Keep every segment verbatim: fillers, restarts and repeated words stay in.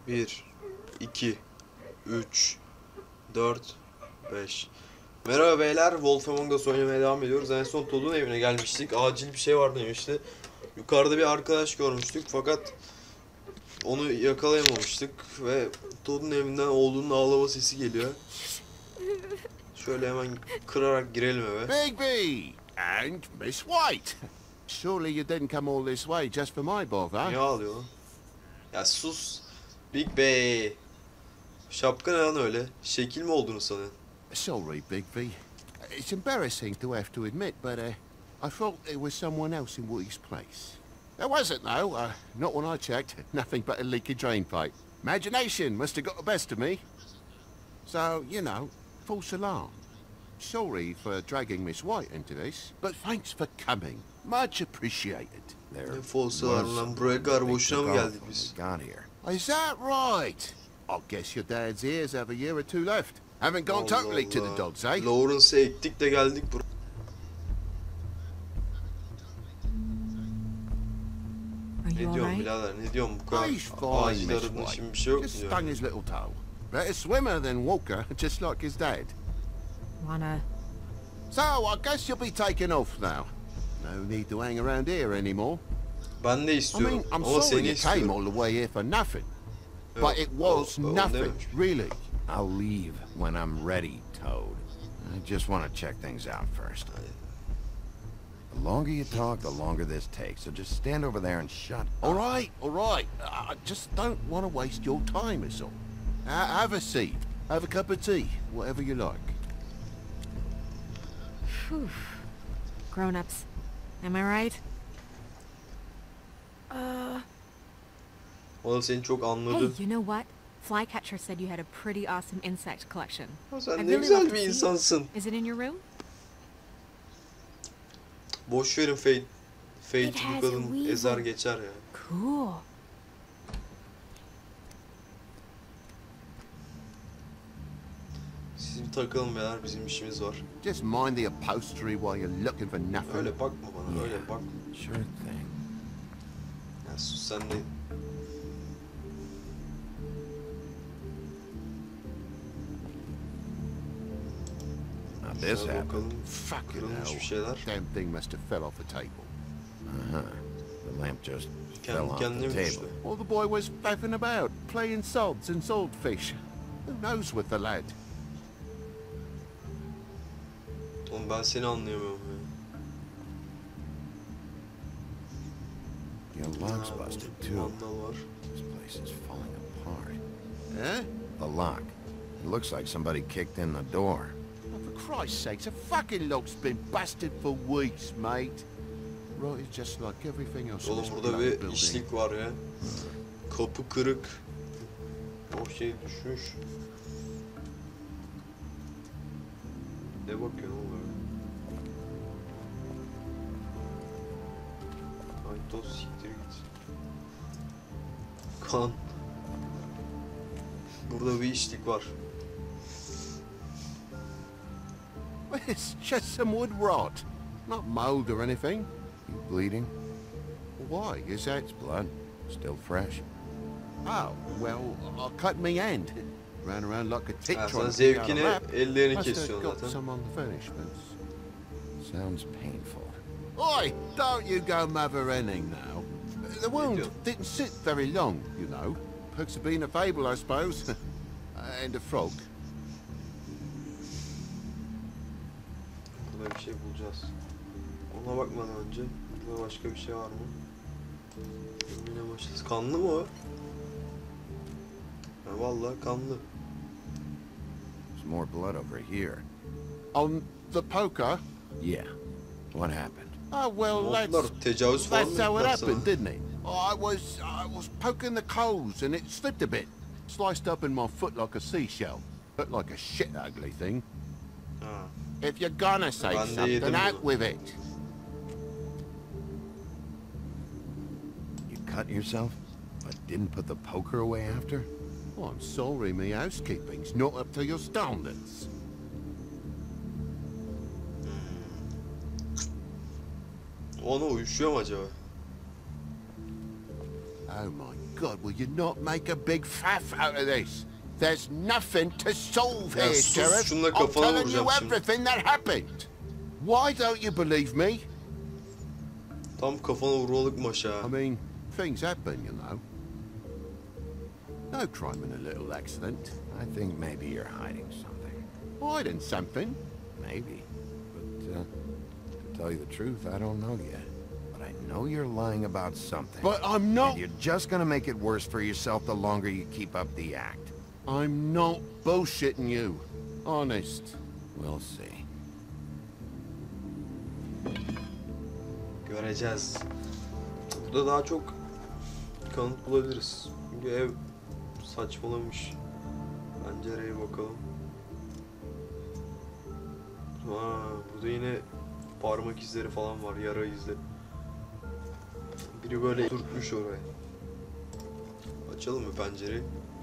bir, iki, üç, dört, beş. Merhaba beyler, Wolf Among Us oynamaya devam ediyoruz. En son Todd'un evine gelmiştik. Acil bir şey var demişti. Yukarıda bir arkadaş görmüştük fakat onu yakalayamamıştık ve Todd'un evinden oğlunun ağlama sesi geliyor. Şöyle hemen kırarak girelim eve. Bigby and Miss White. Surely you didn't come all this way just for my bother. Niye ağlıyor lan? Ya sus. Big Bey. Şapka ne lan öyle? Şekil mi olduğunu sanıyorsun? Sorry, Bigby. It's embarrassing to have to admit, but uh, I thought there was someone else in Woody's place. There wasn't, though. Uh, not when I checked. Nothing but a leaky drain pipe. Imagination must have got the best of me. So, you know, false alarm. Sorry for dragging Miss White into this, but thanks for coming. Much appreciated. Ne falsalar lan, buraya gar boşuna mı geldik biz? Got here. Is that right? I guess your dad's ears have a year or two left. Haven't gone Allah totally to Allah. the dogs, eh? Lawrence'ı ektik de geldik buraya. Ne diyorsun birader? Ne diyorsun bu kadar He's fine, ağacın Miss arasında White. şimdi bir şey yok mu Just diyor? stung his little toe. Better swimmer than Walker, just like his dad. Wanna... So, I guess you'll be taking off now. No need to hang around here anymore. Ben de I istiyorum mean, I'm ama sorry seni you came istiyorum. all the way here for nothing. Yok, But it was o- o nothing, dememiş. really. I'll leave when I'm ready, Toad. I just want to check things out first. The longer you talk, the longer this takes, so just stand over there and shut All up. right, all right. I just don't want to waste your time, is all. Ha- have a seat. Have a cup of tea. Whatever you like. Phew. Grown-ups. Am I right? Uh... O da seni çok Hey, anladı. you know what? Flycatcher said you had a pretty awesome insect collection. Ha, sen I'd ne really güzel love bir to see it. insansın. Is it in your room? Boş verin Fate. Fate It bu has a kadın weevil. ezer geçer ya. Cool. Siz bir takılın beyler, bizim işimiz var. Just mind the upholstery while you're looking for nothing. Öyle bakma bana, öyle bak. Sure thing. Ya sus sen de. Now this Şuna happened. bakalım. Fucking Kırılmış hell. bir şeyler. Damn thing must have fell off the table. Uh-huh. The lamp just fell Kendi off kendine the mi düştü? table. Well, the boy was faffing about, playing sods and swordfish. Who knows with the lad? Oğlum ben seni anlayamıyorum ya. Your lock's Ha, busted bir too. mandal var. This place is falling apart. Eh? The lock. It looks like somebody kicked in the door. Oh, for Christ's sakes, a fucking lock's been busted for weeks, mate. Right, it's just like everything else in Oğlum this burada bloody bir building. işlik var ya. Kapı kırık. O şey düşmüş. Ne bakıyorsun oğlum böyle? Ay toz siktir git. Kan. Burada bir işlik var. It's just some wood rot. Not mold or anything. You bleeding? Why? Is that... It's blood. Still fresh. Oh, well, I cut me hand. Ran around like a tick Ha, trying sen to pick out a zevkine map. ellerini Must have kesiyorsun got zaten. some on the furnishments. Sounds painful. Oi, don't you go mother-henning now. The wound diyorsun? didn't sit very long, you know. Perks have been a fable, I suppose. And a frog. Burada bir şey bulacağız. Ona bakmadan önce burada başka bir şey var mı? Yine başlayacağız. Kanlı mı o? Ya vallahi kanlı. There's more blood over here. On the poker? Yeah. What happened? Oh, well, Ne that's... oldular? Tecavüz falan That's mı how it yaptılar sana? happened, didn't it? I was I was poking the coals and it slipped a bit. Sliced up in my foot like a seashell. Looked like a shit ugly thing. Ha. If you're gonna say Ben de something, yedim out bunu. with it. You cut yourself, but didn't put the poker away after? Oh, I'm sorry, me housekeeping's not up to your standards. Ona uyuşuyor mu acaba? Oh my God, will you not make a big faff out of this? There's nothing to solve Ya here, sus, Sheriff. şununla I'm kafana telling you vuracağım şimdi. everything that happened. Why don't you believe me? Tam kafana vurmalık maç ha. I mean, things happen, you know. No crime in a little accident. I think maybe you're hiding something. Hiding something. Maybe. But, uh, to tell you the truth, I don't know yet. But I know you're lying about something. But I'm not. And you're just gonna make it worse for yourself the longer you keep up the act. I'm not bullshitting you. Honest. We'll see. Göreceğiz. Burada daha çok kanıt bulabiliriz. Çünkü ev saçmalamış. Pencereye bakalım. Ha, burada yine parmak izleri falan var, yara izleri. Biri böyle sürtmüş oraya. Açalım mı pencereyi?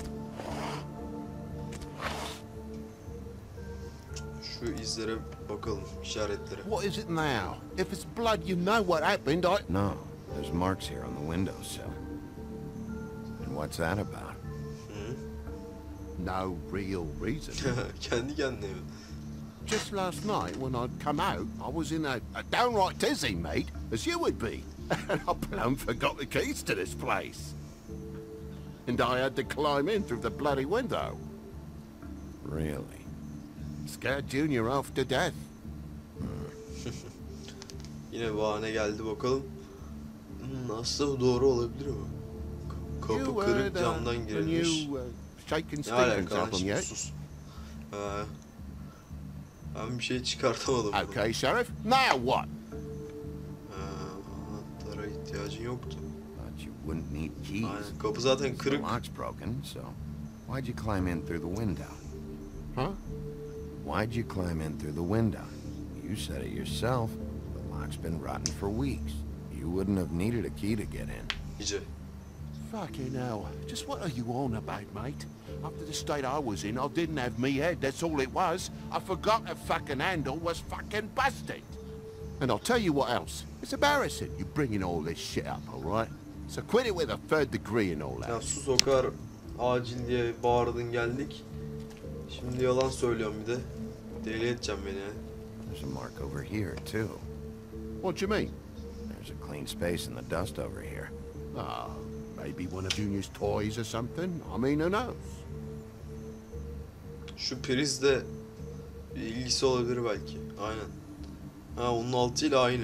Şu izlere bakalım, işaretlere. What is it now? If it's blood, you know what happened. I. No, there's marks here on the windowsill. And what's that about? Hı? No real reason. Kendi kendine mi? Just last night, when I'd come out, I was in a, a downright dizzy, mate, as you would be. And I plumb forgot the keys to this place. And I had to climb in through the bloody window. Really? Scared Junior off to death. Yine bahane geldi bakalım. Hmm, aslında doğru olabilir mi? K- Kapı You kırık heard, uh, camdan the girilmiş. new, uh, Shakin' Ne Stevens alaka lan album şimdi yet? sus. Ee, ben bir şey çıkartamadım. buradan. Okay, Sheriff. Now what? Ee, anahtara ihtiyacın yoktu. Thought you wouldn't need keys. Aynen, kapı zaten The kırık. lock's broken, so why'd you climb in through the window? Huh? Why'd you climb in through the window? You said it yourself. The lock's been rotten for weeks. You wouldn't have needed a key to get in. İyice. Fucking hell. Just what are you on about, mate? After the state I was in, I didn't have me head, that's all it was. I forgot the fucking handle was fucking busted. And I'll tell you what else. It's embarrassing you bringing all this shit up, all right? So quit it with a third degree and all Ya that. sus, o kadar acil diye bağırdın geldik. Şimdi yalan söylüyorum bir de. Deli edeceğim beni ya. There's a mark over here, too. What do you mean? There's a clean space in the dust over here. Ah, maybe one of Junior's toys or something. I mean, who knows? Şu prizle bir ilgisi olabilir belki. Aynen. Ha, onun altıyla aynı.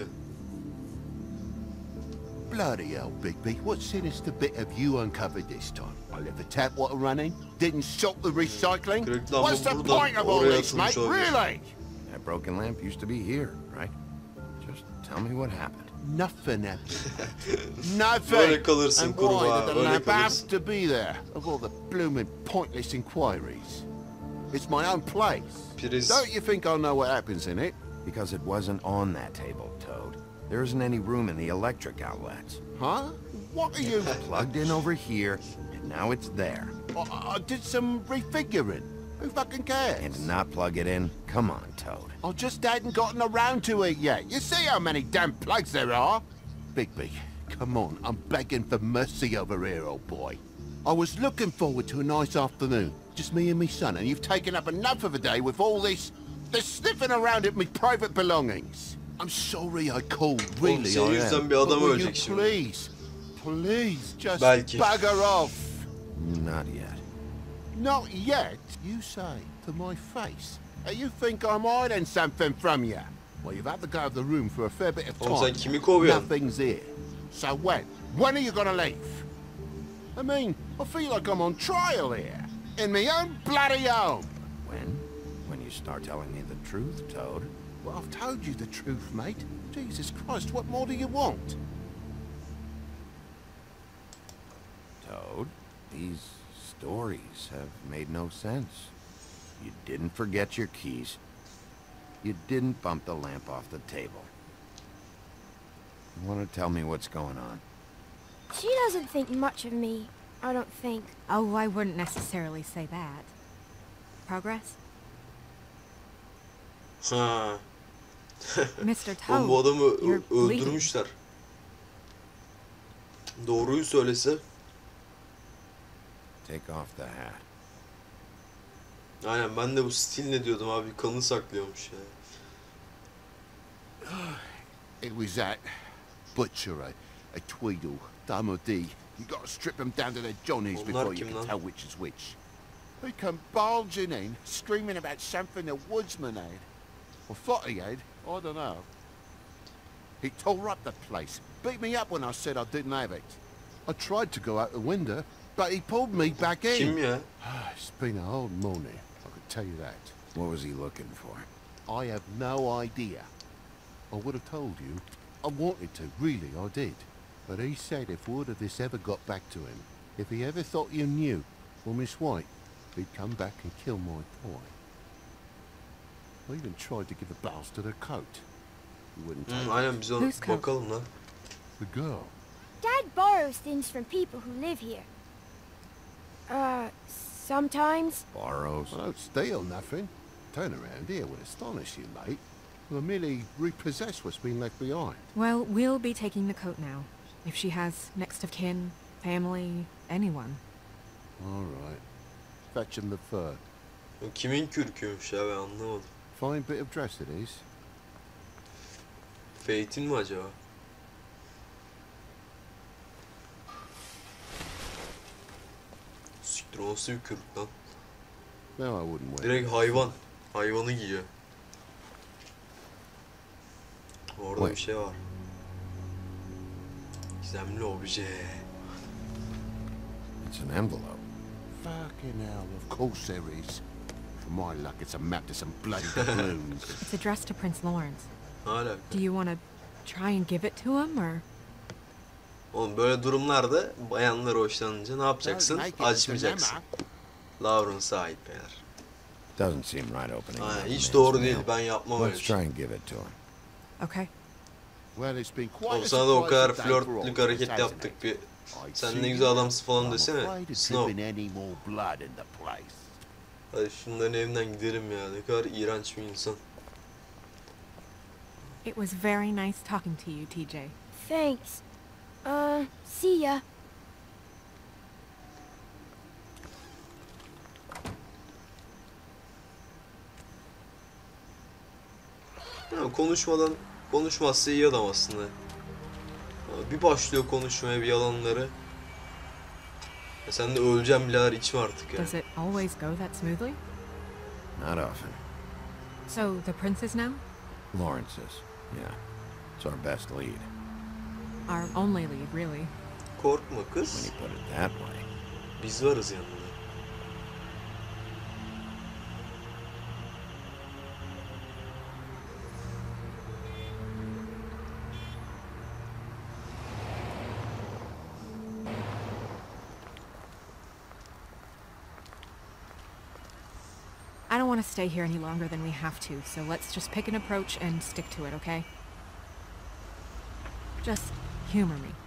Bloody hell, Bigby. What sinister bit have you uncovered this time? I left the tap water running, didn't stop the recycling. Kırık lamba What's the buradan point of all oraya this, atılmış mate? olabilir. Really? That broken lamp used to be here, right? Just tell me what happened. Nothing happened. Nothing. Böyle kalırsın And why kurbağa, did the böyle lamp have kalırsın. to be there? Of all the blooming pointless inquiries. It's my own place. Priz. Don't you think I know what happens in it? Because it wasn't on that table, Toad. There isn't any room in the electric outlets. Huh? What are you... Plugged in over here, and now it's there. I, I did some refiguring. Who fucking cares? And to not plug it in, come on, Toad. I just hadn't gotten around to it yet. You see how many damn plugs there are? Bigby, come on. I'm begging for mercy over here, old boy. I was looking forward to a nice afternoon. Just me and me son, and you've taken up enough of a day with all this... this sniffing around at me private belongings. I'm sorry I called, really senin I yüzünden am. bir adam But will you ölecek şimdi. please, please just Belki. bugger off. Not yet. Not yet, you say, to my face. Uh, You think I'm hiding something from you? Well, you've had to go out of the room for a fair bit of Oğlum sen time. kimi kovuyorsun? Nothing's here. So when? When are you gonna leave? I mean, I feel like I'm on trial here. In my own bloody home. When? When you start telling me the truth, Toad. Well, I've told you the truth, mate. Jesus Christ, what more do you want? Toad, these stories have made no sense. You didn't forget your keys. You didn't bump the lamp off the table. You want to tell me what's going on? She doesn't think much of me, I don't think. Oh, I wouldn't necessarily say that. Progress? Ha. Mister Oğlum bu Toad, adamı ö- you're bleeding. öldürmüşler. Doğruyu söylese Take off the hat. Aynen, ben de bu stil ne diyordum abi, kanı saklıyormuş ya. It was that butcher, a, a Tweedle, Dum or Dee. You got to strip them down to their johnnies Onlar before you kim can lan? tell which is which. They come bulging in, screaming about something the woodsman had. Or thought he had, I don't know. He tore up the place, beat me up when I said I didn't have it. I tried to go out the window, but he pulled me back in. Kim ya? It's been a hard morning, I can tell you that. What was he looking for? I have no idea. I would have told you. I wanted to, really, I did. But he said if word of this ever got back to him, if he ever thought you knew, or Miss White, he'd come back and kill my boy. I even tried to give the bastard a coat. He wouldn't take Hmm, it. aynen, biz ona Whose coat? bakalım lan. The girl. Dad borrows things from people who live here. Uh, sometimes. Borrows? I don't steal nothing. Turn around here would astonish you, mate. We'll merely repossess what's been left behind. Well, we'll be taking the coat now. If she has next of kin, family, anyone. All right. Fetch him the fur. O kimin kürküymüş ya, ben anlamadım. Fine bit of dress it is. Fate'in mi acaba? Siktir, o nasıl bir kürk lan? No, I wouldn't wear Direkt it. hayvan. Hayvanı giyiyor. Orada Vay. bir şey var. Gizemli obje. It's an envelope. Fucking hell, of course there is. For my luck, it's a map to some bloody doubloons. It's addressed to Prince Lawrence. Hala. Do you want to try and give it to him, or...? Oğlum, böyle durumlarda bayanlar hoşlanınca ne yapacaksın? Don't make it Açmayacaksın. dilemma. Lawrence'a ait beyler. Doesn't seem right opening Aynen, another hiç man's doğru mail. değil, ben yapmam öyle Let's bir şey. try and give it to him. Okay. Well, it's been quite Oğlum, a sana da o kadar surprising day for all flörtlük of us, hareket hasn't yaptık it? bir. I'd Sen see ne you, güzel adamsın falan I'm desene. afraid of Snow. dripping any more blood in the place. Hadi şunların evinden gidelim ya. Ne kadar iğrenç bir insan. It was very nice talking to you, T J. Thanks. Uh, see ya. Ya, konuşmadan konuşmazsa iyi adam aslında. Ya, bir başlıyor konuşmaya bir yalanları. Ya sen de öleceğim birader, içme artık ya. Does it always go that smoothly? Not often. So, the prince is now? Lawrence is. Yeah. It's our best lead. Our only lead, really. Korkma When kız. you put it that way. Biz varız yanında. I don't want to stay here any longer than we have to, so let's just pick an approach and stick to it, okay? Just humor me.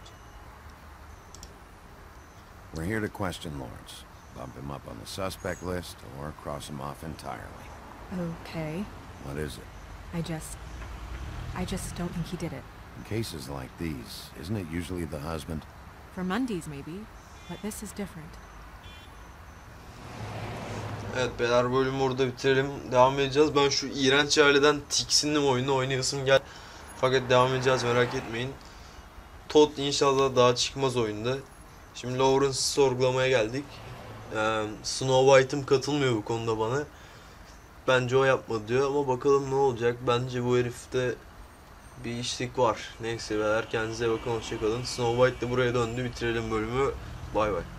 We're here to question Lawrence. Bump him up on the suspect list or cross him off entirely. Okay. What is it? I just... I just don't think he did it. In cases like these, isn't it usually the husband? For Mondays, maybe. But this is different. Evet beyler, bölümü orada bitirelim. Devam edeceğiz. Ben şu iğrenç aileden tiksindim, oyunu oynayasım gel. Fakat devam edeceğiz, merak etmeyin. Todd inşallah daha çıkmaz oyunda. Şimdi Lawrence'ı sorgulamaya geldik. Ee, Snow White'ım katılmıyor bu konuda bana. Bence o yapmadı diyor ama bakalım ne olacak. Bence bu herifte bir işlik var. Neyse beyler, kendinize bakın, hoşçakalın. Snow White de buraya döndü. Bitirelim bölümü. Bay bay.